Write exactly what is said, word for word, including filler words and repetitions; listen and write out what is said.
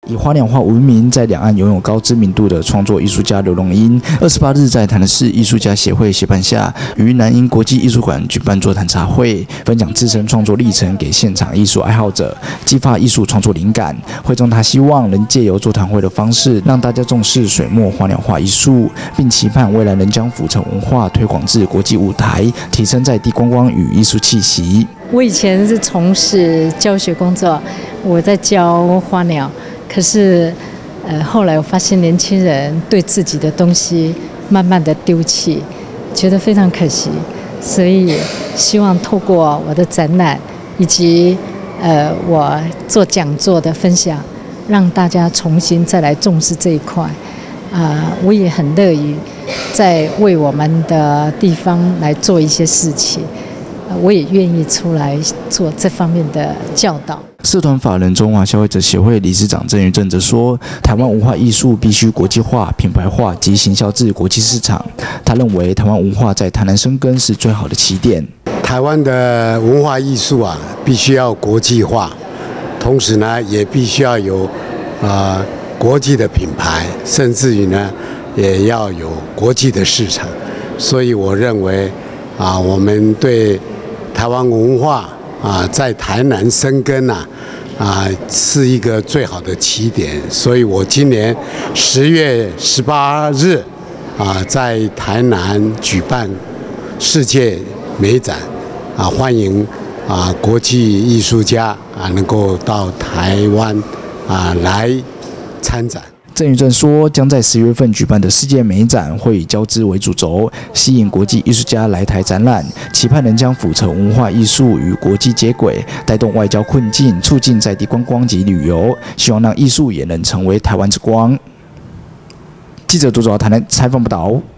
以花鸟画闻名，在两岸拥有高知名度的创作艺术家刘荣英，二十八日在台南市艺术家协会协办下，于南英国际艺术馆举办座谈茶会，分享自身创作历程给现场艺术爱好者，激发艺术创作灵感。会中他希望能借由座谈会的方式，让大家重视水墨花鸟画艺术，并期盼未来能将府城文化推广至国际舞台，提升在地观光与艺术气息。 我以前是从事教学工作，我在教花鸟。可是，呃，后来我发现年轻人对自己的东西慢慢的丢弃，觉得非常可惜，所以希望透过我的展览以及呃我做讲座的分享，让大家重新再来重视这一块。啊、呃，我也很乐于在为我们的地方来做一些事情。我也愿意出来做这方面的教导。 社团法人中华消费者协会理事长郑于正则说，台湾文化艺术必须国际化、品牌化及行销至国际市场。他认为，台湾文化在台南生根是最好的起点。 台湾的文化艺术啊，必须要国际化，同时呢，也必须要有啊、呃、国际的品牌，甚至于呢，也要有国际的市场。所以，我认为啊，我们对台湾文化啊，在台南生根啊，啊，是一个最好的起点。所以我今年十月十八日啊，在台南举办世界美展啊，欢迎啊国际艺术家啊能够到台湾啊来参展。 郑于正说，将在十月份举办的世界美展会以交织为主轴，吸引国际艺术家来台展览，期盼能将府城文化艺术与国际接轨，带动外交困境，促进在地观光及旅游，希望让艺术也能成为台湾之光。记者杜卓台南采访报道。